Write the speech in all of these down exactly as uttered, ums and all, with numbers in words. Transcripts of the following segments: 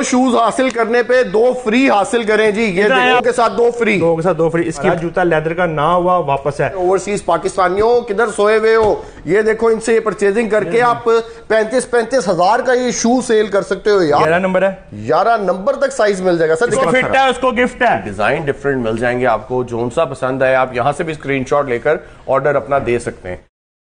Shoes हासिल करने पे दो फ्री हासिल करें जी। ये दो के साथ दो फ्री, दो के साथ दो फ्री। इसकी जूता लेदर का ना हुआ वापस है। ओवरसीज पाकिस्तानियों किधर सोए हुए हो, ये देखो इनसे ये परचेजिंग करके आप पैंतीस पैंतीस हजार का ये शू सेल कर सकते हो यार। ग्यारह नंबर है, ग्यारह नंबर तक साइज मिल जाएगा सर। इसको फिट है, उसको गिफ्ट है। डिजाइन डिफरेंट मिल जाएंगे आपको, जोन सा पसंद है आप यहां से भी स्क्रीनशॉट लेकर ऑर्डर अपना दे सकते हैं।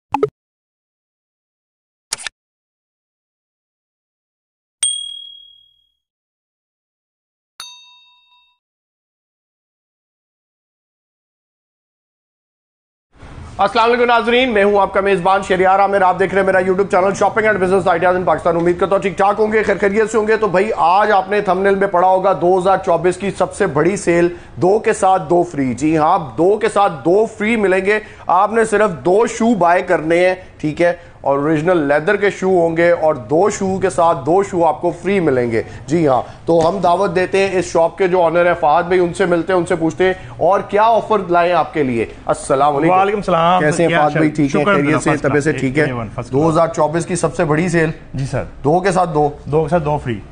अस्सलाम वालेकुम नाजरीन, मैं हूं आपका मेजबान शरियार आमिर। आप देख रहे हैं मेरा YouTube channel shopping and business ideas in Pakistan. उम्मीद करता हूं ठीक ठाक होंगे, खैर खैरियत से होंगे। तो भाई आज आपने थंबनेल में पढ़ा होगा दो हज़ार चौबीस की सबसे बड़ी सेल, दो के साथ दो फ्री। जी हां, दो के साथ दो फ्री मिलेंगे। आपने सिर्फ दो शू बाय करने हैं, ठीक है, और ओरिजिनल लेदर के शू होंगे और दो शू के साथ दो शू आपको फ्री मिलेंगे। जी हाँ, तो हम दावत देते हैं इस शॉप के जो ऑनर है फहद भाई, उनसे मिलते हैं, उनसे पूछते हैं और क्या ऑफर लाए आपके लिए। अस्सलाम वालेकुम। वालेकुम सलाम। कैसे हैं फहद भाई? ठीक है, खैरियत से, तबीयत से ठीक है। दो हज़ार चौबीस की सबसे बड़ी सेल जी सर, दो के साथ दो दो के साथ दो फ्री।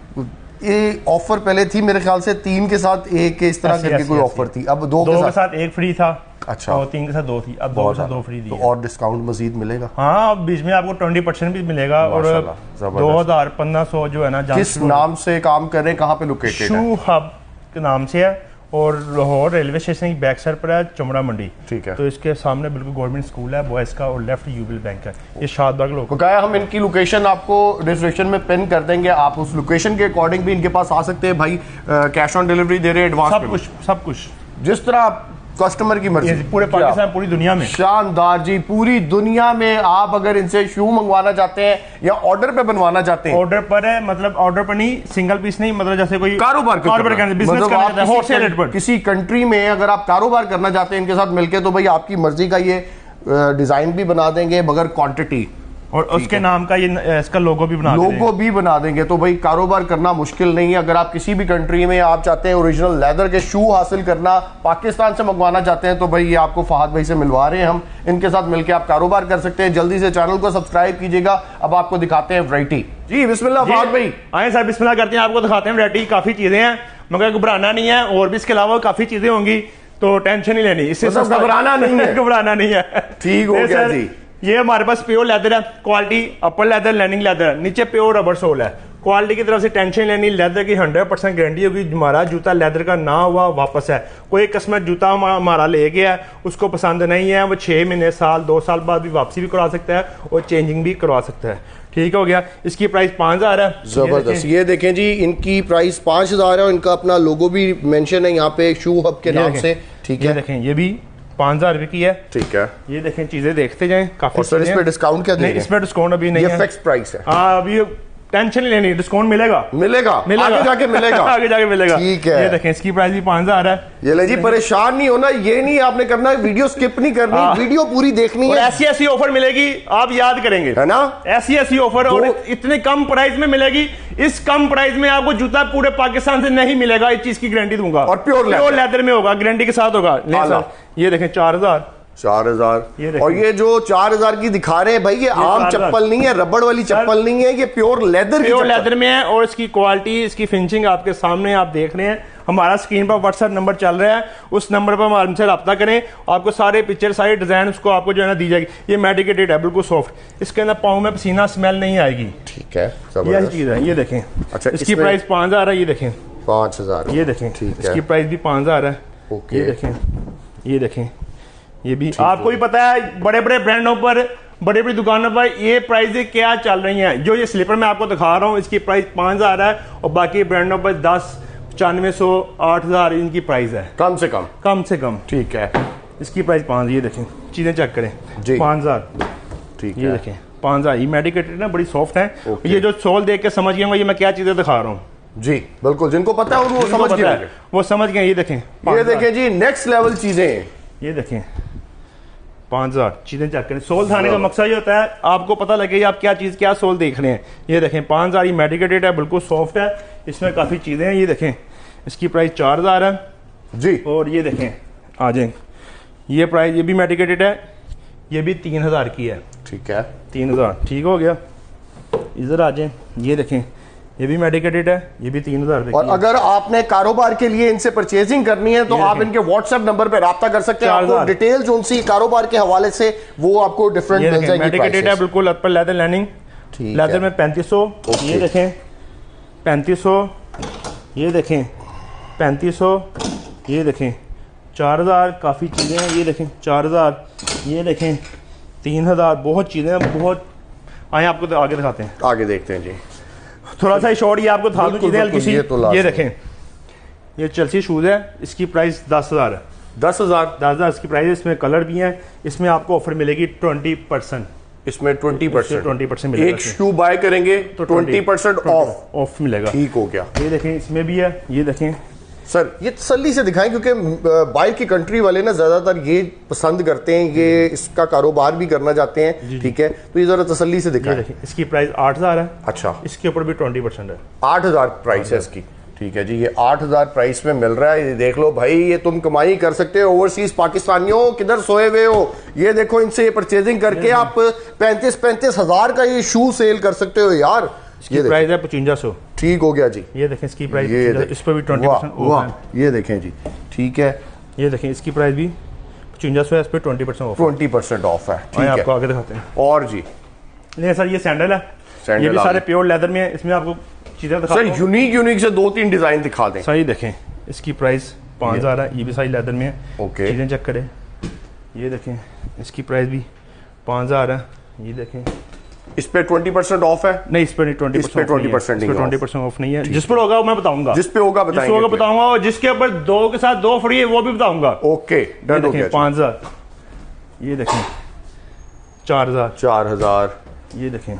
ये ऑफर पहले थी मेरे ख्याल से तीन के साथ एक के इस तरह करके कोई ऑफर थी, अब दो, दो के के साथ साथ एक फ्री था। अच्छा, और तीन के साथ दो थी, अब दो के साथ दो फ्री दी। तो और डिस्काउंट मजीद मिलेगा? हाँ, बीच में आपको ट्वेंटी परसेंट भी मिलेगा। और दो हजार पंद्रह सौ जो है ना, किस नाम से काम कर रहे हैं, कहाँ पे लोकेटेड है? शू हब के नाम से है और लाहौर रेलवे स्टेशन की बैक साइड पर है, चमड़ा मंडी। ठीक है, तो इसके सामने बिल्कुल गवर्नमेंट स्कूल है बॉयज का और लेफ्ट यूबल बैंक है। ये शादबाग लोग क्या, हम इनकी लोकेशन आपको डिस्क्रिप्शन में पिन कर देंगे, आप उस लोकेशन के अकॉर्डिंग भी इनके पास आ सकते हैं। भाई कैश ऑन डिलीवरी दे रहे हैं, एडवांस सब कुछ सब कुछ जिस तरह आप कस्टमर की मर्जी। पूरे पाकिस्तान, पूरी दुनिया में। शानदार जी, पूरी दुनिया में आप अगर इनसे शू मंगवाना चाहते हैं या ऑर्डर पे बनवाना चाहते हैं, ऑर्डर पर है, मतलब ऑर्डर पर नहीं, सिंगल पीस नहीं, मतलब जैसे कोई कारोबार कारोबार बिजनेस मतलब करना है होलसेल रेट पर, किसी कंट्री में अगर आप कारोबार करना चाहते हैं इनके साथ मिलके, तो भाई आपकी मर्जी का ये डिजाइन भी बना देंगे बगैर क्वांटिटी, और उसके नाम का ये इसका लोगो भी बना देंगे। लोगो भी बना देंगे। तो भाई कारोबार करना मुश्किल नहीं है। अगर आप किसी भी कंट्री में आप चाहते हैं ओरिजिनल लेदर के शू हासिल करना, पाकिस्तान से मंगवाना चाहते हैं, तो भाई ये आपको फहद भाई से मिलवा रहे हैं हम। इनके साथ मिलकर आप कारोबार कर सकते हैं। जल्दी से चैनल को सब्सक्राइब कीजिएगा। अब आपको दिखाते हैं वैरायटी। जी बिस्मिल्लाह फहद भाई। आए सर, बिस्मिल्लाह करते हैं, आपको दिखाते हैं वैरायटी। काफी चीजें हैं, मगर घबराना नहीं है, और भी इसके अलावा काफी चीजें होंगी, तो टेंशन नहीं लेनी, इससे घबराना नहीं है। घबराना नहीं है, ठीक हो गया जी। ये हमारे पास प्योर लेदर है, quality upper leather, landing leather, नीचे प्योर रबर सोल है। क्वालिटी की तरफ से टेंशन लेनी, लेदर की हंड्रेड परसेंट गारंटी होगी। हमारा जूता लेदर का ना हुआ वापस है। कोई कस्टमर जूता हमारा ले गया है, उसको पसंद नहीं है, वो छह महीने साल दो साल बाद भी वापसी भी करवा सकता है और चेंजिंग भी करवा सकता है। ठीक हो गया। इसकी प्राइस पाँच हजार है। जबरदस्त। ये देखें जी, इनकी प्राइस पाँच हजार है और इनका अपना लोगो भी मेंशन है यहाँ पे शू हब के नाम से। ठीक है, देखें ये भी पाँच हजार रुपए की है। ठीक है, ये देखें, चीजें देखते जाएं। काफी सर इस पे डिस्काउंट क्या देंगे? इस पे डिस्काउंट अभी नहीं है, फिक्स प्राइस है। हाँ, अभी टेंशन नहीं लेनी, डिस्काउंट मिलेगा मिलेगा मिलेगा आगे जाके मिलेगा आगे जाके मिलेगा। ठीक है, ये देखें, इसकी प्राइस भी पाँच हजार है। ये ले जी, परेशान नहीं होना, ये नहीं आपने करना, वीडियो स्किप नहीं करनी, वीडियो पूरी देखनी है। ऐसी ऐसी ऑफर मिलेगी, आप याद करेंगे, है ना? ऐसी ऐसी ऑफर, और इतने कम प्राइस में मिलेगी। इस कम प्राइस में आपको जूता पूरे पाकिस्तान से नहीं मिलेगा, इस चीज की गारंटी दूंगा। और प्योर प्योर लेदर में होगा, गारंटी के साथ होगा। ये देखें, चार हजार चार हजार और ये जो चार हजार की दिखा रहे हैं भाई, ये, ये आम चप्पल नहीं है, रबड़ वाली चप्पल नहीं है, ये प्योर लेदर प्योर लेदर में है। और इसकी क्वालिटी, इसकी फिनिशिंग आपके सामने आप देख रहे हैं। हमारा स्क्रीन पर व्हाट्सएप नंबर चल रहा है, उस नंबर पर हमसे रब्ता करें, आपको सारे पिक्चर, सारे डिजाइन उसको आपको जो है ना दी जाएगी। ये मेडिकेटेड है, बिल्कुल सॉफ्ट, इसके अंदर पाँव में पसीना स्मेल नहीं आएगी। ठीक है, यही चीज है। ये देखें, अच्छा, इसकी प्राइस पाँच हजार है। ये देखें, पाँच हजार ये देखें, इसकी प्राइस भी पाँच हजार है। ये देखें, ये देखें, ये भी आपको भी पता है, बड़े बड़े ब्रांडों पर, बड़ी बड़ी दुकानों पर ये प्राइसें क्या चल रही हैं। जो ये स्लीपर मैं आपको दिखा रहा हूँ, इसकी प्राइस पाँच हजार है, और बाकी ब्रांडों पर दस, पचानवे सौ, आठ हजार इनकी प्राइस है, कम से कम कम से कम। ठीक है, इसकी प्राइस पाँच, ये देखें, चीजें चेक करें, पाँच हजार। ठीक है, ये देखें, पाँच हजार। ये मेडिकेटेड ना, बड़ी सॉफ्ट है। ये जो सोल देख के समझ गए ये मैं क्या चीजें दिखा रहा हूँ। जी बिल्कुल, जिनको पता है वो समझ गए, वो समझ गए। ये देखें, ये देखें जी, नेक्स्ट लेवल चीजें। ये देखें, पाँच हजार। चीजें चेक करें। सोल दिखाने का मकसद ये होता है आपको पता लगे आप क्या चीज, क्या सोल देख रहे हैं। ये देखें, पाँच हजार। ये मेडिकेटेड है, बिल्कुल सॉफ्ट है, इसमें काफी चीजें हैं। ये देखें, इसकी प्राइस चार हजार है जी। और ये देखें, आ जाए, ये प्राइस, ये भी मेडिकेटेड है, ये भी तीन हजार की है। ठीक है, तीन हजार। ठीक हो गया। इधर आ जाए, ये देखें, ये भी मेडिकेटेड है, ये भी तीन हजार और अगर आपने कारोबार के लिए इनसे परचेजिंग करनी है तो आप इनके व्हाट्सएप नंबर पे राब्ता कर सकते हैं। आपको डिटेल जो उनसी कारोबार के हवाले से वो आपको डिफरेंट मिल जाएगी। मेडिकेटेड है बिल्कुल, अपर लेदर लाइनिंग, लेदर में पैंतीस सौ, ये देखें पैंतीस सौ, ये देखें पैंतीस सौ, ये देखें चार हजार, काफ़ी चीज़ें हैं, ये देखें चार हजार, ये देखें तीन हजार, बहुत चीज़ें हैं, बहुत। आए आपको तो आगे दिखाते हैं, आगे देखते हैं जी। थोड़ा सा शॉर्ट ये आपको था दूं चीज़ें हल्की सी। ये, तो ये देखें ये चेल्सी शूज़ है, इसकी प्राइस दस हजार है। दस हजार दस हजार इसकी प्राइस है। इसमें कलर भी हैं, इसमें आपको ऑफर मिलेगी ट्वेंटी परसेंट, इसमें ट्वेंटी परसेंट ट्वेंटी परसेंट मिलेगा। एक शू बाय करेंगे तो ट्वेंटी परसेंट ऑफ ऑफ मिलेगा। ठीक हो गया। ये देखें इसमें भी है, ये देखें सर ये तसल्ली से दिखाएं क्योंकि बाहर की कंट्री वाले ना ज्यादातर ये पसंद करते हैं, ये इसका कारोबार भी करना चाहते हैं, ठीक है, तो ये जरा तसल्ली से दिखाएं। इसकी प्राइस आठ हजार है। अच्छा, इसके ऊपर भी ट्वेंटी परसेंट है। आठ हजार प्राइस है इसकी, ठीक है जी। ये आठ हजार प्राइस में मिल रहा है, ये देख लो भाई, ये तुम कमाई कर सकते हो। ओवरसीज पाकिस्तानियों किधर सोए हुए हो, ये देखो इनसे ये परचेजिंग करके आप पैंतीस पैंतीस हजार का ये शू सेल कर सकते हो यार। ये प्राइस है पचवंजा सौ। ठीक हो गया जी। ये देखें इसकी प्राइस, ये इस पर भी ट्वेंटी परसेंट ऑफ है। ये देखें जी, ठीक है, ये देखें इसकी प्राइस भी पचवंजा सौ है, इस पर twenty percent off twenty percent off है। ठीक है, आपको आगे दिखाते हैं। और जी नहीं सर ये सैंडल है, सैंडल ये भी सारे प्योर लेदर में है। इसमें आपको चीजें दिखाता हूं। सर यूनिक यूनिक से दो तीन डिजाइन दिखा दें। सही देखें इसकी प्राइस पाँच हजार है, ये भी सारी लेदर में है। ओके, चीजें चेक करें, ये देखें इसकी प्राइस भी पाँच हजार है। ये देखें इस पे ट्वेंटी परसेंट ऑफ है। नहीं इस पे नहीं, twenty percent twenty percent twenty percent off नहीं है। जिस पर होगा मैं बताऊंगा, जिस पे होगा जिस पे होगा बताऊंगा, और जिसके ऊपर दो के साथ दो फ्री है वो भी बताऊंगा। ओके डन हो गया। पाँच हजार, ये देखें चार हजार, चार हजार, ये देखें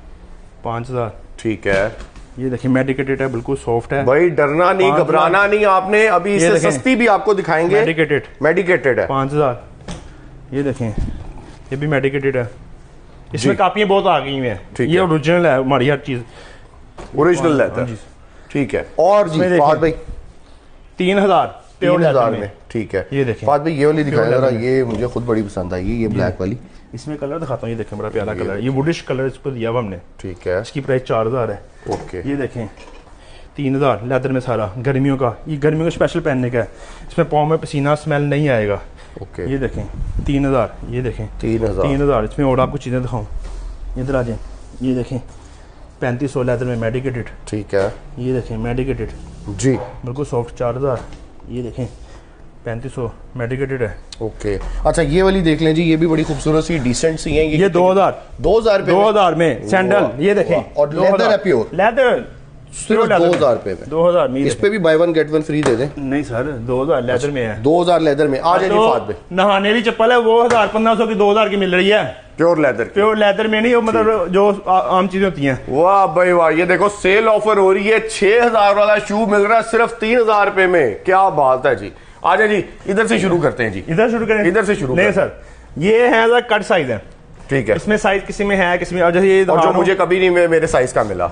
पाँच हजार, ठीक है, ये देखिए मेडिकेटेड है, बिल्कुल सॉफ्ट है भाई, डरना नहीं घबराना नहीं आपने। अभी इससे सस्ती भी आपको दिखाएंगे। मेडिकेटेड मेडिकेटेड है पाँच हजार, ये देखें ये भी मेडिकेटेड है। इसमें कापियां बहुत आ गई हैं, ये ओरिजिनल है हमारी हर चीज ओरिजिनल लेदर, ठीक है। और जी फहद भाई तीन हजार तीन हजार में, ठीक है। ये देखें फहद भाई ये वाली दिखाया जरा, ये मुझे खुद बड़ी पसंद आई, ये ब्लैक वाली। इसमें कलर दिखाता हूँ, ये देखें बड़ा प्यारा कलर है, ये वुडिश कलर इसको दिया हुआ हमने, ठीक है। इसकी प्राइस चार हजार है। ओके, ये देखें तीन हजार लेदर में सारा, गर्मियों का, ये गर्मियों का स्पेशल पहनने का है। इसमें पाँव में पसीना स्मेल नहीं आएगा। ओके, ये देखें तीन हजार, ये देखें तीन हजार तीन हजार इसमें और आपको चीजें दिखाऊं, इधर आ जाए, ये देखें पैंतीस सौ लेदर में मेडिकेटेड, ठीक है। ये देखें मेडिकेटेड जी बिल्कुल सॉफ्ट चार हजार, ये देखें पैंतीस सौ मेडिकेटेड है। ओके, अच्छा ये वाली देख लें जी, ये भी बड़ी खूबसूरत सी डिसेंट सी है। ये, ये दो हजार दो हजार दो हजार में सैंडल, ये देखें, और लेदर है प्योर, लेदर सिर्फ दो हजार रुपए में, दो हजार में। इस पे भी buy one get one free दे दें। नहीं सर दो हजार लेदर में है, दो हजार लेदर में। आ जाए जी फाद में, नहाने वाली चप्पल है वो हजार पंद्रह सौ की दो हजार की मिल रही है, प्योर लेदर, प्योर लेदर में नहीं, मतलब जो आम चीजें होती हैं। वाह भाई वाह, ये देखो सेल ऑफर हो रही है, छह हजार वाला शू मिल रहा है सिर्फ तीन हजार रुपए में, क्या बात है जी। आ जाए जी, इधर से शुरू करते हैं जी, इधर शुरू करें, इधर से शुरू नहीं सर ये है कट साइज है, ठीक है। इसमें साइज किसी में है किसी में, और जैसे ये और जो मुझे कभी नहीं मेरे साइज का मिला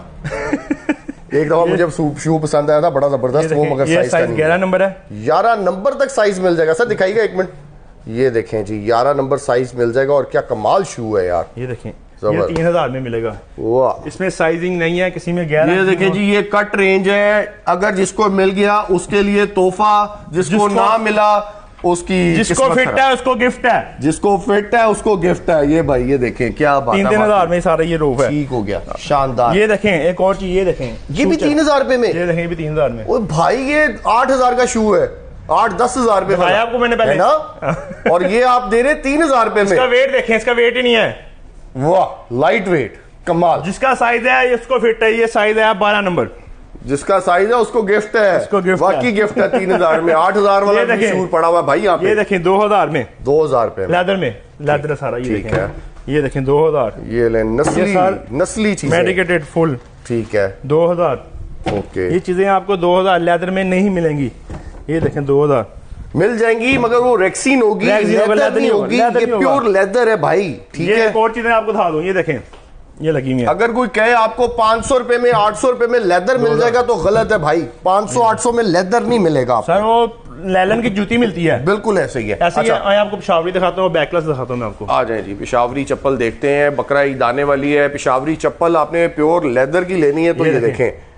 एक दफा मुझे शू पसंद आया था बड़ा जबरदस्त, वो मगर ये साइज ग्यारह नंबर है, ग्यारह नंबर तक साइज मिल जाएगा। सर दिखाइएगा एक मिनट, ये देखें जी ग्यारह नंबर साइज मिल जाएगा, और क्या कमाल शू है यार। ये देखें ये तीन हजार में मिलेगा, वाह, इसमें साइजिंग नहीं है किसी में ग्यारह। ये देखें जी, ये कट रेंज है, अगर जिसको मिल गया उसके लिए तोहफा, जिसको, जिसको ना मिला उसकी, जिसको फिट है उसको गिफ्ट है, जिसको फिट है उसको गिफ्ट है। ये भाई ये देखें क्या बात है, तीन तीन हजार में सारा ये रूफ है, ठीक हो गया, शानदार। ये देखें एक और चीज, ये देखें ये भी तीन हजार रुपए में, ये देखें ये भी तीन हजार में। ओ भाई ये आठ हजार का शू है, आठ दस हजार रुपए बताया आपको मैंने पहले ना, और ये आप दे रहे तीन हजार रुपए में। इसका वेट देखें, इसका वेट ही नहीं है, वाह लाइट वेट, कमाल। जिसका साइज है इसको फिट है, ये साइज है बारह नंबर, जिसका साइज है उसको गिफ्ट है, उसको गिफ्ट बाकी गिफ्ट है तीन हजार में। आठ हजार वाला भी शूट पड़ा हुआ है भाई यहाँ पे, ये देखें दो हजार में, दो हजार पे लेदर में, लेदर सारा, ये ठीक है। ये देखें दो हजार, ये ले नस्ली नस्ली चीज मेडिकेटेड फुल, ठीक है, दो हजार। ओके, ये चीजें आपको दो हजार लेदर में नहीं मिलेंगी, ये देखें दो हजार मिल जाएंगी, मगर वो रेक्सीन होगी, लेदर नहीं होगी, ये प्योर लेदर है भाई, ठीक है। एक और चीजें आपको दिखा दूं, ये देखें ये लगी हुई है। अगर कोई कहे आपको पाँच सौ रुपए में आठ सौ रुपए में लेदर मिल जाएगा तो गलत है भाई, पाँच सौ आठ सौ में लेदर नहीं मिलेगा सर, वो लैलन की जूती मिलती है, बिल्कुल ऐसे ही है। ऐसे अच्छा। ही आपको पिशावरी दिखाता हूँ, बैकलेस दिखाता हूँ मैं आपको। आ जाए जी, पिशावरी चप्पल देखते हैं, बकरा ईद आने वाली है, पिशावरी चप्पल आपने प्योर लेदर की लेनी है तो ये, ये देखें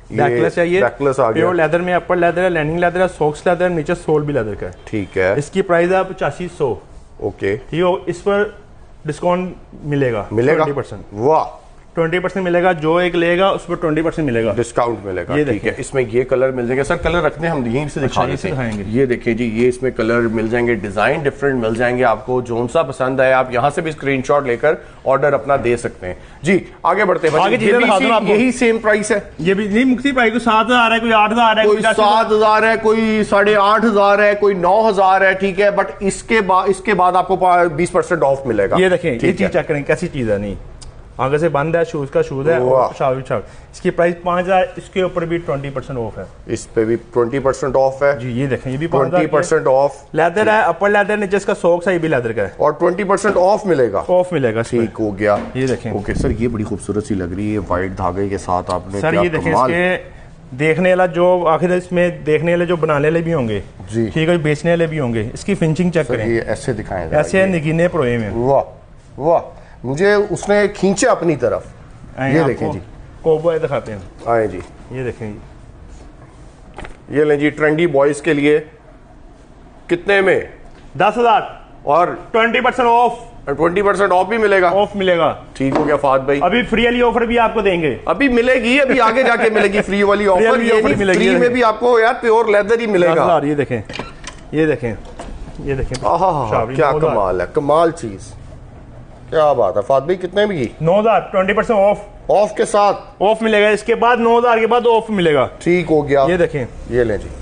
बैकलेस है ये, बैकलेस आ गया, प्योर लेदर में, अपर लेदर है, लैंडिंग लेदर है, सॉक्स लेदर है, नीचे सोल भी लेदर का है। ठीक है, इसकी प्राइस है पचासी सौ। ओके, ठीक है, इस पर डिस्काउंट मिलेगा मिलेगा ट्वेंटी परसेंट, वाह ट्वेंटी परसेंट मिलेगा, जो एक लेगा उस पर ट्वेंटी परसेंट मिलेगा, डिस्काउंट मिलेगा। ये ठीक है, इसमें ये कलर मिल जाएंगे सर, कलर रखते हैं हम यहीं से दिखा अच्छा, देते हैं। दिखाएंगे। ये देखिए जी, ये इसमें कलर मिल जाएंगे, डिजाइन डिफरेंट मिल जाएंगे आपको, जोन सा पसंद है आप यहाँ से भी स्क्रीनशॉट लेकर ऑर्डर अपना दे सकते हैं जी। आगे बढ़ते हैं, आगे ये चीजें भी दिखा दूं इसी- आपको। यही सेम प्राइस है, ये भी नहीं मुक्ति प्राइस को सात हजार है, कोई आठ हजार है, कोई पचासी सात हजार है, कोई साढ़े आठ हजार है, कोई नौ हजार है। ठीक है, बट इसके बाद इसके बाद आपको बीस परसेंट ऑफ मिलेगा। ये देखें, ये ठीक चीज है, चेक करें कैसी चीज है, नहीं आगे से बंद है, शूज का शूज है, वाह। और शावी शावी। इसकी प्राइस पाँच हजार, इसके ऊपर भी ट्वेंटी परसेंट ऑफ है इस पे भी ट्वेंटी परसेंट ऑफ है जी। ये देखें, ये भी ट्वेंटी परसेंट ऑफ लेदर है, अपर लेदर, नीचे इसका सॉक्स है, ये भी लेदर का है, और ट्वेंटी परसेंट ऑफ मिलेगा। ऑफ मिलेगा इसमें। ठीक हो गया, ये देखें ओके सर, ये बड़ी खूबसूरत सी लग रही है व्हाइट धागे के साथ आपने, सर। क्या ये देखें, कमाल। इसके देखने वाला जो आखिर इसमें देखने वाले जो बनाने वाले भी होंगे जी। ठीक है, बेचने वाले भी होंगे, इसकी फिनिशिंग चेक सर करें, ये ऐसे दिखाएं जरा, ऐसे ये। निगीने प्रोए में। वाह वाह, मुझे उसने खींचे अपनी तरफ। ये देखें जी, कोबॉय दिखाते हैं, आए जी, ये देखें जी, ये लें जी, ट्रेंडी बॉयज के लिए कितने में, दस हजार और twenty percent off, twenty percent off भी मिलेगा। ऑफ मिलेगा। ठीक हो गया फाद भाई, अभी फ्री वाली ऑफर भी आपको देंगे, अभी मिलेगी, अभी आगे जाके मिलेगी फ्री वाली ऑफर। वाली ये ऑफर नहीं, मिलेगी, फ्री ये में भी आपको यार प्योर लेदर ही दस मिलेगा। हजार। ये देखें, ये देखें, ये देखें, आहा, शावरी, क्या नौ हजार। कमाल है, कमाल चीज, क्या बात है। फाद भाई कितने में की नौ हजार ट्वेंटी परसेंट ऑफ, ऑफ के साथ ऑफ मिलेगा। इसके बाद नौ हजार के बाद ऑफ मिलेगा। ठीक हो गया, ये देखें, ये लें जी,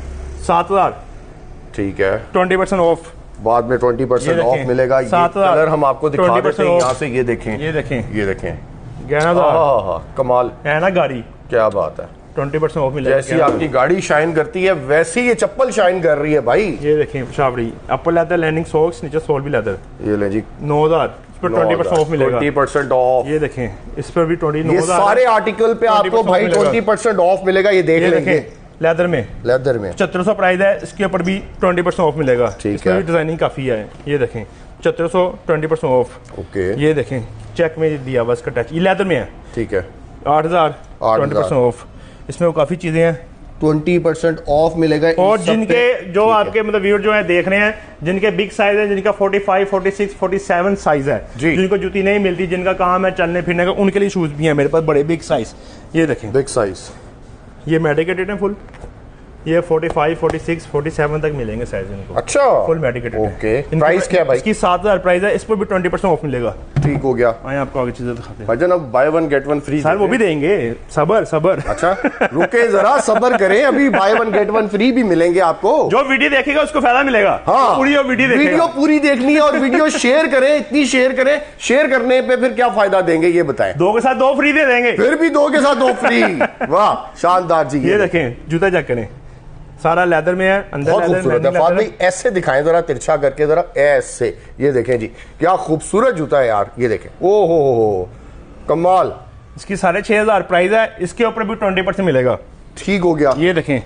सात हजार ठीक है, ट्वेंटी परसेंट ऑफ, बाद में ट्वेंटी परसेंट ये ऑफ देखें, मिलेगा। ये सात हजार, कलर हम आपको दिखा ट्वेंटी देते परसेंट हैं ऑफ। यहाँ से, ये देखें, ये देखें, ये देखें, ग्यारह हजार आहा, कमाल, है ना गाड़ी, क्या बात है। ट्वेंटी परसेंट ऑफ मिलेगा। जैसी आपकी गाड़ी शाइन करती है वैसी ये चप्पल शाइन कर रही है भाई। ये देखें शावरी, अपर लेदर, लैंडिंग सॉक्स, नीचे सोल भी लेदर, ये ले जी, नौ हजार, इस पर ट्वेंटी परसेंट ऑफ मिलेगा। Twenty percent off. ये देखें, इस पर भी ट्वेंटी, नौ ये हजार सारे आर्टिकल पे आपको भाई ट्वेंटी परसेंट ऑफ मिलेगा, ये देख ये लेंगे। देखें, लेदर में लेदर में चौहत्तर सौ प्राइस है, इसके ऊपर भी ट्वेंटी परसेंट ऑफ मिलेगा। ठीक इसमें है। भी डिजाइनिंग काफी है। ये देखें, चौहत्तर सौ ट्वेंटी परसेंट ऑफ। ओके, ये देखें, चेक में दिया हुआ इसका टच, ये लेदर में है, ठीक है, आठ हजार आठ ट्वेंटी परसेंट ऑफ। इसमें वो काफी चीजें हैं, ट्वेंटी परसेंट ऑफ मिलेगा। और इन सब जिनके पे- जो ठीक है। आपके मतलब व्यूअर जो है देख रहे हैं, जिनके बिग साइज है, जिनका पैंतालीस, छियालीस, सैंतालीस साइज है, जी। जिनको जूती नहीं मिलती, जिनका काम है चलने फिरने का, उनके लिए शूज भी हैं मेरे पास बड़े बिग साइज। ये देखें, बिग साइज, ये मेडिकेटेड है फुल, ये पैंतालीस, छियालीस, सैंतालीस तक मिलेंगे साइज इनको, अच्छा, फुल मेडिकेटेड है। ओके, इनकी प्राइस क्या है भाई? इसकी सात हजार प्राइस है, इस पर भी ट्वेंटी परसेंट ऑफ मिलेगा। ठीक हो गया आए आपको आगे चीजें दिखाते हैं। भाईजान, अब buy one get one free sir वो भी देंगे, सबर सबर। अच्छा, रुके जरा, सब्र करें, अभी buy one get one free भी मिलेंगे आपको। जो वीडियो देखेगा उसको फायदा मिलेगा। हाँ, पूरी जो वीडियो वीडियो देखेगा, पूरी देखनी है, और वीडियो शेयर करें, इतनी शेयर करें, शेयर करने पे फिर क्या फायदा देंगे ये बताएं। दो के साथ दो फ्री दे देंगे। फिर भी दो के साथ दो फ्री, वाह शानदार जी। ये देखें, जूता चेक करें, सारा लेदर में है, अंदर बहुत लेदर, खूबसूरत है लैंडिंग फाद लेदर भाई, ऐसे दिखाएं जरा, तिरछा करके जरा, ऐसे। ये देखें जी, क्या खूबसूरत जूता है यार, ये देखें, ओ हो हो हो, कमाल। इसकी साढ़े छह हजार प्राइस है, इसके ऊपर भी ट्वेंटी परसेंट मिलेगा। ठीक हो गया, ये देखें,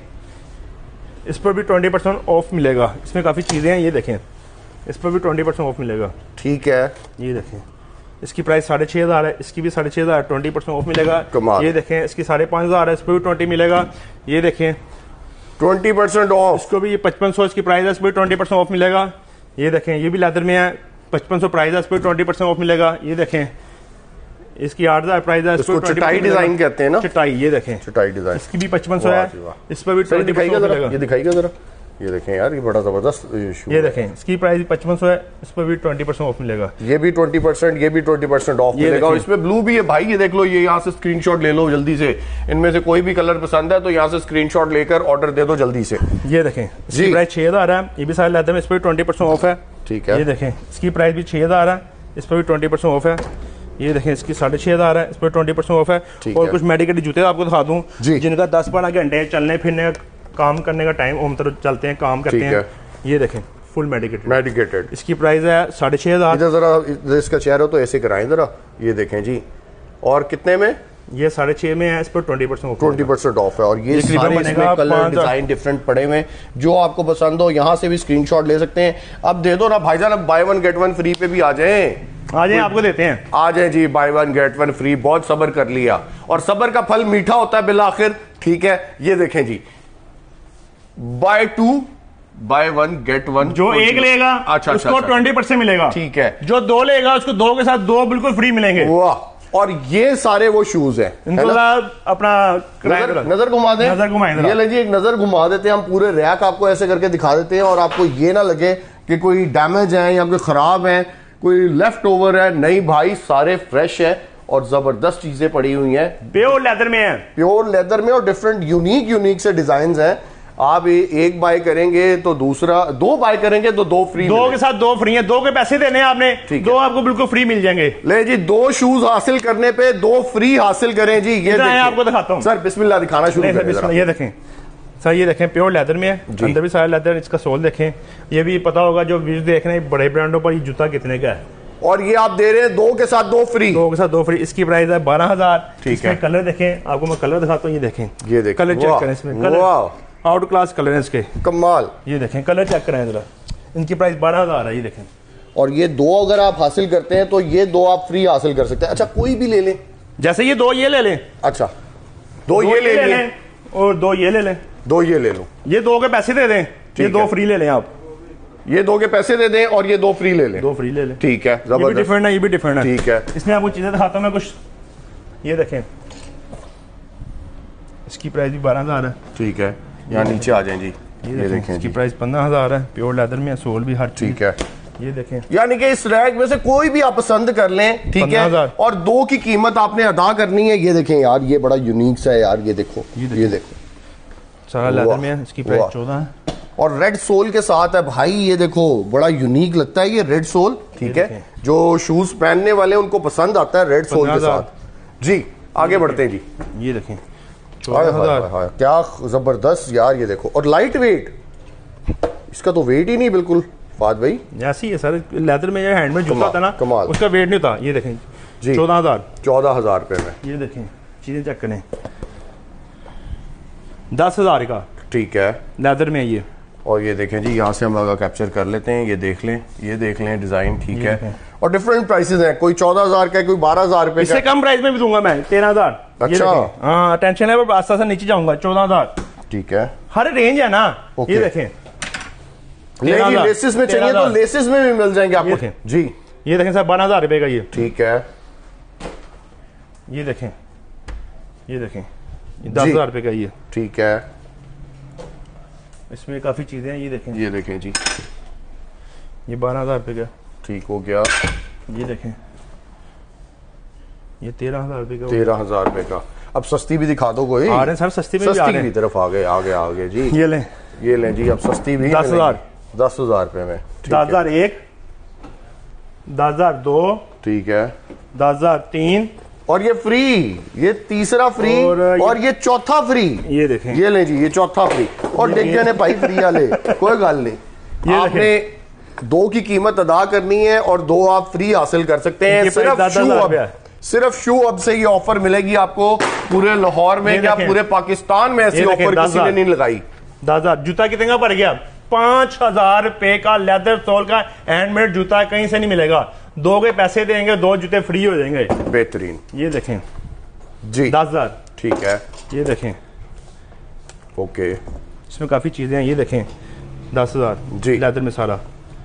इस पर भी ट्वेंटी परसेंट ऑफ मिलेगा। इसमें काफी चीजें हैं, ये देखें, इस पर भी ट्वेंटी परसेंट ऑफ मिलेगा। ठीक है, ये देखें, इसकी प्राइस साढ़े छह हजार है, इसकी भी साढ़े छह हजार, ट्वेंटी परसेंट ऑफ मिलेगा। कमाल। ये देखें, इसकी साढ़े पाँच हजार है, इस पर भी ट्वेंटी मिलेगा। ये देखें, ट्वेंटी परसेंट ऑफ। इसको भी पचपन सौ इसकी प्राइस है, इस पर ट्वेंटी परसेंट ऑफ मिलेगा। ये देखें, ये भी लेदर में है, पचपन सौ प्राइस है, इस पर ट्वेंटी परसेंट ऑफ मिलेगा। ये देखें, इसकी आठ हजार प्राइस है, इस इसको पर चटाई डिजाइन कहते हैं ना, चटाई। ये देखें, चटाई डिजाइन। इसकी भी पचपन सौ वाह है, जी वाह। इस पर भी सर ट्वेंटी दिखाइएगा परसेंट जरा, ये मिलेगा। दिखाइएगा जरा, ये देखें यार, ये बड़ा जबरदस्त शू ये है। देखें, इसकी प्राइस पचपन सौ है, इस पर भी ट्वेंटी परसेंट ऑफ मिलेगा। ये भी ट्वेंटी परसेंट, ये भी ट्वेंटी परसेंट ऑफ ये मिलेगा। और देखिए। इसमें ब्लू भी है भाई, ये देख लो, ये यहाँ से स्क्रीनशॉट ले लो जल्दी से, इनमें से कोई भी कलर पसंद है तो यहाँ से स्क्रीनशॉट लेकर ऑर्डर दे दो जल्दी से। ये देखें, जी। इसकी प्राइस छह हजार है, ये भी सारे लेदर में, इस पर भी ट्वेंटी परसेंट ऑफ है। ठीक है, ये देखें, इसकी प्राइस भी छह हजार है, इस पर भी ट्वेंटी परसेंट ऑफ है। ये देखें, इसकी साढ़े छह हजार है, इस पर ट्वेंटी परसेंट ऑफ है। ठीक और है। कुछ मेडिकल जूते आपको दिखा दूं, जी। जिनका दस बारह घंटे चलने फिरने का, काम करने का टाइम, हम तरह चलते हैं, काम करते ठीक हैं। है। ये देखें, फुल मेडिकेटेड, मेडिकेटेड। इसकी प्राइस है साढ़े छह हजार। इधर जरा इधर इसका चेहरा हो तो ऐसे कराएं जरा, ये देखें जी, और कितने में? ये साढ़े छह में है, इस पर twenty percent off. Twenty percent off है। और ये ये करीबन सारे बनेगा इसमें कलर पाँच हजार। डिजाइन डिफरेंट पड़े हुए हैं, जो आपको पसंद हो यहाँ से भी स्क्रीनशॉट ले सकते हैं। अब दे दो ना भाईजान, अब buy one get one free पे भी आ जाएं। आ जाए आपको देते हैं। आ जाए जी, buy one get one free. बहुत सब्र कर लिया और सब्र का फल मीठा होता है बिलाखिर। ठीक है, ये देखें जी, buy two buy one get one. जो एक लेगा अच्छा, उसको ट्वेंटी परसेंट मिलेगा। ठीक है, जो दो लेगा उसको दो के साथ दो बिल्कुल फ्री मिलेंगे। वाह, और ये सारे वो शूज हैं। इनको अपना नजर, नजर घुमा दें, नजर घुमाएं ये ले जी, एक नजर घुमा देते हैं हम, पूरे रैक आपको ऐसे करके दिखा देते हैं और आपको ये ना लगे कि कोई डैमेज है या कोई खराब है, कोई लेफ्ट ओवर है। नहीं भाई, सारे फ्रेश है और जबरदस्त चीजें पड़ी हुई हैं। प्योर लेदर में है, प्योर लेदर में, और डिफरेंट यूनिक यूनिक से डिजाइन हैं। आप एक बाय करेंगे तो दूसरा, दो बाय करेंगे तो दो फ्री, दो के साथ दो फ्री है। दो के पैसे देने हैं आपने, दो आपको बिल्कुल फ्री मिल जाएंगे। ले जी, दो शूज हासिल करने पे दो फ्री हासिल करें जी। ये आपको दिखाता हूँ सर, बिस्मिल्लाह दिखाना शुरू करें। ये देखें सर, ये देखें प्योर लेदर में है, अंदर भी सारा लेदर। इसका सोल देखें, ये भी पता होगा जो व्यूज देख रहे हैं बड़े ब्रांडों पर, ये जूता कितने का है। और ये आप दे रहे हैं दो के साथ दो फ्री, दो के साथ दो फ्री। इसकी प्राइस है बारह हजार। ठीक है, कलर देखें, आपको मैं कलर दिखाता हूँ। ये देखें, ये देखें, कलर चेक करें इसमें, कलर आउट क्लास कलर है इसके, कमाल। ये देखें, कलर चेक करें जरा। इनकी प्राइस बारह हजार है, ये देखें। और ये दो अगर आप हासिल करते हैं तो ये दो आप फ्री हासिल कर सकते हैं। अच्छा, कोई भी ले लें, जैसे ये दो ये ले लें। अच्छा, दो, दो ये ले, ले लें और दो ये ले लें। दो ये ले लो, ये दो के पैसे दे दें, ये दो फ्री ले लें आप। ये दो के पैसे दे दें और ये दो फ्री ले लें, दो फ्री ले लें। ठीक है, ये भी डिफरेंट है, ये भी डिफरेंट है। ठीक है, इसमें आपको चीजें दिखाता हूं मैं कुछ। ये देखें, इसकी प्राइस भी बारह हजार है। ठीक है, यहाँ नीचे आ जाएं जी। ये, ये देखें, इसकी प्राइस पंद्रह हजार है, प्योर लेदर में, सोल भी हर चीज। ठीक है, ये देखें, यानी कि इस रैक में से कोई भी आप पसंद कर लें। ठीक है, और दो की कीमत आपने अदा करनी है। ये देखें यार, ये बड़ा यूनिक सा है यार। ये देखो, ये देखो, सारा लेदर में है। इसकी प्राइस चौदह है और रेड सोल के साथ है भाई। ये देखो, बड़ा यूनिक लगता है ये रेड सोल। ठीक है, जो शूज पहनने वाले उनको पसंद आता है रेड सोल के साथ जी। आगे बढ़ते हैं जी। ये देखें, क्या जबरदस्त यार। ये देखो, और लाइट वेट, इसका तो वेट ही नहीं बिल्कुल फाद भाई। ऐसी है सर, लेदर में जो हैंड में जूता होता है ना, कमाल, उसका वेट नहीं होता। ये देखें जी, चौदह हजार चौदह हजार रुपए में। ये देखें, चीजें चेक करें, दस हजार का। ठीक है, लेदर में ये। और ये देखें जी, यहाँ से हम अगर कैप्चर कर लेते हैं, ये देख लें, ये देख लें डिजाइन। ठीक है, और डिफरेंट प्राइसेस हैं, कोई चौदह हजार का, कोई बारह हजार रुपए। इससे कम प्राइस में भी दूंगा मैं, तेरह हजार। अच्छा, हाँ, टेंशन है, आस्ता आस्ता नीचे जाऊंगा। चौदह हजार। ठीक है, हर रेंज है ना। ये देखें, लेसिस में चाहिए तो लेसिस में भी मिल जाएंगे आपको जी। ये देखें सर, बारह हजार रुपए का ये। ठीक है, ये देखें, ये देखें, दस हजार रुपए का ये। ठीक है, इसमें काफी चीजें हैं। ये देखें, ये देखें जी, ये बारह हजार रुपए का। ठीक हो गया। ये देखें, ये तेरह हजार रुपए का। तेरह हजार रुपए का। अब सस्ती भी दिखा दो कोई। आ रहे हैं सर, सस्ती में सस्ती की तरफ आ गए, आगे आगे जी। ये लें, ये लें जी। अब सस्ती भी दस हजार दस हजार रुपए में। दस हजार एक, दस हजार दो, ठीक है, दस हजार तीन, और ये फ्री, ये तीसरा फ्री, और, और ये चौथा फ्री। ये देखें, ये ले जी, ये चौथा फ्री। और देख जाने भाई फ्री वाले, कोई गल नहीं, आपने दो की कीमत अदा करनी है और दो आप फ्री हासिल कर सकते हैं। सिर्फ शू अब सिर्फ शू अब से ये ऑफर मिलेगी आपको पूरे लाहौर में, क्या पूरे पाकिस्तान में ऐसी ऑफर किसी ने नहीं लगाई। दस हजार जूता कितने का पड़ गया? पांच हजार रुपए का लेदर सोल का हैंडमेड जूता, कहीं से नहीं मिलेगा। दो के पैसे देंगे, दो जूते फ्री हो जाएंगे। बेहतरीन। ये देखें जी, दस हजार। ठीक है, ये देखें, ओके, इसमें काफी चीजें हैं। ये देखें, दस हजार जी, लेदर में सारा।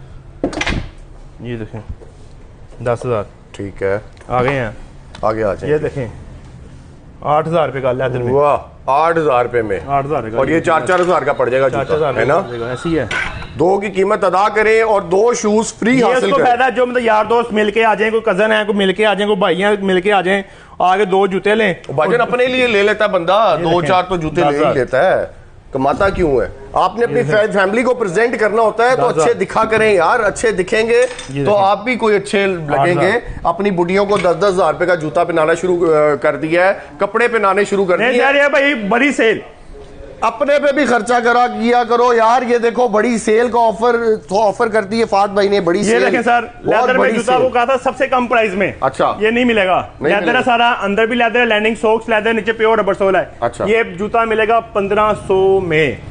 ये देखें, दस हजार। ठीक है, आ गए हैं, आगे आ जाए। ये देखें, आठ हजार रुपए का लेदर में। वाह, आठ हजार रुपए में, आठ हजार। और ये चार चार हजार का पड़ जाएगा जूता, है ना? ऐसी है। दो की कीमत अदा करें और दो शूज फ्री हासिल करें। फायदा जो मतलब यार दोस्त मिलके आ जाए, कोई कजन है, कोई मिलके आ जाए, कोई भाई है मिलके आ जाए, आगे दो जूते लें। भाईजान अपने लिए ले लेता है बंदा, दो चार तो जूते ले ही लेता है, कमाता क्यों है? आपने अपनी फैमिली को प्रेजेंट करना होता है तो अच्छे दिखा करें यार, अच्छे दिखेंगे तो आप भी कोई अच्छे लगेंगे। अपनी बुढ़ियों को दस दस हजार रुपए का जूता पहनाना शुरू कर दिया है, कपड़े पहनाने शुरू कर दिए हैं। भाई बड़ी सेल, अपने पे भी खर्चा करा किया करो यार। ये देखो बड़ी सेल का ऑफर तो ऑफर करती है फात भाई ने, बड़ी ये सेल। देखें सर, लेदर में जूता वो कहा था सबसे कम प्राइस में। अच्छा, ये नहीं मिलेगा। लेदर है सारा, अंदर भी लेदर है, लैंडिंग सॉक्स लेदर, नीचे प्योर रबर सोल है। अच्छा, ये जूता मिलेगा पंद्रह सौ में।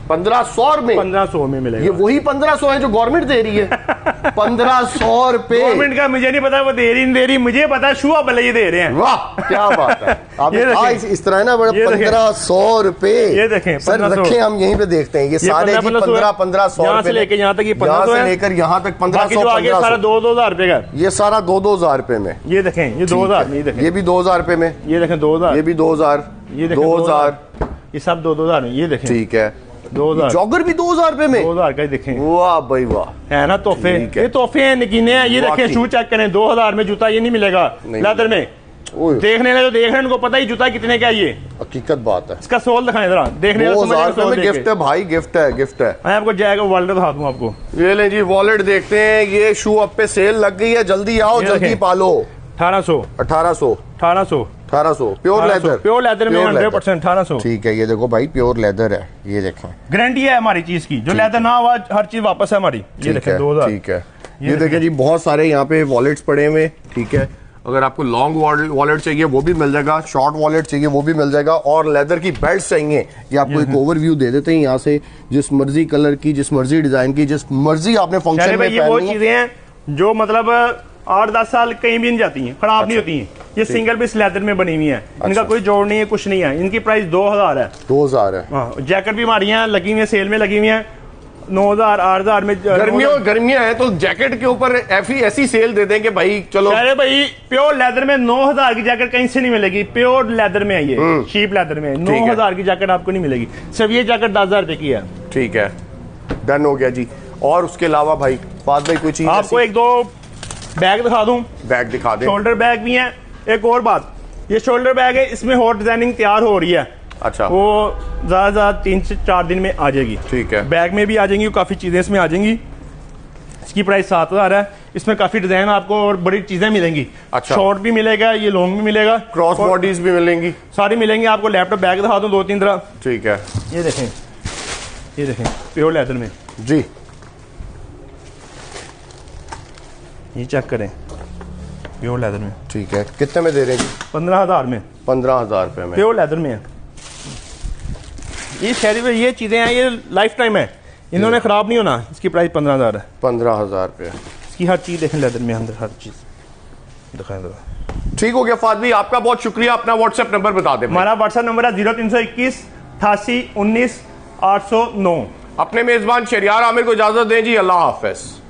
पंद्रह सौ में पंद्रह सौ में मिलेगा। ये वही पंद्रह सौ है जो गवर्नमेंट दे रही है। पंद्रह सौ रुपए गवर्नमेंट का मुझे नहीं पता, वो दे रही नहीं दे रही, मुझे पता है शू अब ये दे रहे हैं। वाह क्या बात है। आप ये हाँ, इस, इस तरह है ना बड़ा पंद्रह सौ रुपए। ये देखें सर रखे हम यहीं पे देखते हैं ये सारे जी पंद्रह पंद्रह सौ यहाँ से लेकर यहाँ तक ये पंद्रह सौ लेकर यहाँ तक पंद्रह सौ आगे सारा दो दो हजार रुपए का। ये सारा दो दो हजार रुपए में। ये देखें ये दो हजार में, ये देखें ये भी दो हजार रुपए में, ये देखें दो हजार, ये भी दो हजार, ये दो हजार, ये सब दो दो हजार में। ये देखें ठीक है दो हजार, जॉगर भी दो हजार रुपए में, दो हजार का ही देखें। वाह भाई वाह, है ना तोहफे, ये तोहफे हैं नगीने हैं। ये देखें शू चेक करें, दो हजार में जूता ये नहीं मिलेगा लेदर में। देखने वाले जो देख रहे हैं उनको पता ही जूता कितने का ये हकीकत बात है। इसका सोल दिखाएं जरा, देखने वाले में गिफ्ट है भाई, गिफ्ट है गिफ्ट है। मैं आपको जाएगा वॉलेट दिखा दूं आपको। ये ले जी वॉलेट देखते हैं। ये शू अब पे सेल लग गई है, जल्दी आओ जल्दी पालो। अठारह सौ अठारह सौ अठारह सौ अठारह सौ प्योर लेदर, प्योर लेदर में हंड्रेड परसेंट अठारह सौ। ठीक है ये देखो भाई प्योर लेदर है, ये देखें गारंटी है हमारी चीज की, जो लेदर ना हुआ हर चीज वापस है हमारी। ये देखें दो हजार। ठीक है ये देखें जी बहुत सारे यहाँ पे वॉलेट्स पड़े हुए। ठीक है अगर आपको लॉन्ग वॉलेट चाहिए वो भी मिल जाएगा, शॉर्ट वॉलेट चाहिए वो भी मिल जाएगा, और लेदर की बेल्ट चाहिए ये आपको एक ओवरव्यू दे देते हैं यहाँ से। जिस मर्जी कलर की, जिस मर्जी डिजाइन की, जिस मर्जी आपने फंक्शन में ये वो चीजें हैं जो मतलब आठ दस साल कहीं भी नहीं जाती हैं, खराब नहीं होती हैं। ये सिंगल पीस लेदर में बनी हुई है, इनका कोई जोड़ नहीं है, कुछ नहीं है। इनकी प्राइस दो हजार है। दो हजार है। जैकेट भी हमारी यहाँ लगी हुई है, सेल में लगी हुई है, नौ हजार आठ हजार में। गर्मियों गर्मियां हैं तो जैकेट के ऊपर ऐसी ऐसी सेल दे देंगे भाई। चलो अरे भाई प्योर लेदर में नौ हजार की जैकेट कहीं से नहीं मिलेगी। प्योर लेदर में है ये, शीप लेदर में नौ हजार की जैकेट आपको नहीं मिलेगी। सिर्फ ये जैकेट दस हजार रुपए की है। ठीक है डन हो गया जी। और उसके अलावा भाई फाद भाई कोई चीज आपको एक दो बैग दिखा दूं। बैग दिखा दे। शोल्डर बैग भी है। एक और बात, ये शोल्डर बैग है, इसमें और डिजाइनिंग तैयार हो रही है। अच्छा वो ज्यादा ज्यादा तीन से चार दिन में आ जाएगी। ठीक है बैग में भी आ जाएंगी, काफी चीजें इसमें आ जाएंगी। इसकी प्राइस सात हजार है। इसमें काफी डिजाइन आपको और बड़ी चीजें मिलेंगी। अच्छा शॉर्ट भी मिलेगा, ये लॉन्ग भी मिलेगा, क्रॉस बॉडीज भी मिलेंगी, सारी मिलेंगी आपको। लैपटॉप बैग दिखा दूं दो तीन तरह। ठीक है ये देखें, ये देखें प्योर लेदर में जी, ये चेक करें प्योर लेदर में। ठीक है कितने में दे रहे हैं? पंद्रह हजार में। पंद्रह हजार रुपए में प्योर लेदर में है। ये शहरी में ये चीजें हैं, ये लाइफ टाइम है, इन्होंने खराब नहीं होना। इसकी प्राइस पंद्रह हजार है। पंद्रह हजार रुपए इसकी हर चीज देखें लेदर में, अंदर हर चीज दिखाएं जरा। ठीक हो गया फाद भाई, आपका बहुत शुक्रिया। अपना व्हाट्सएप नंबर बता दें। हमारा व्हाट्सएप नंबर है जीरो तीन सौ इक्कीस अठासी उन्नीस आठ सौ नौ। अपने मेजबान शहरियार आमिर को इजाजत दें जी, अल्लाह हाफिज।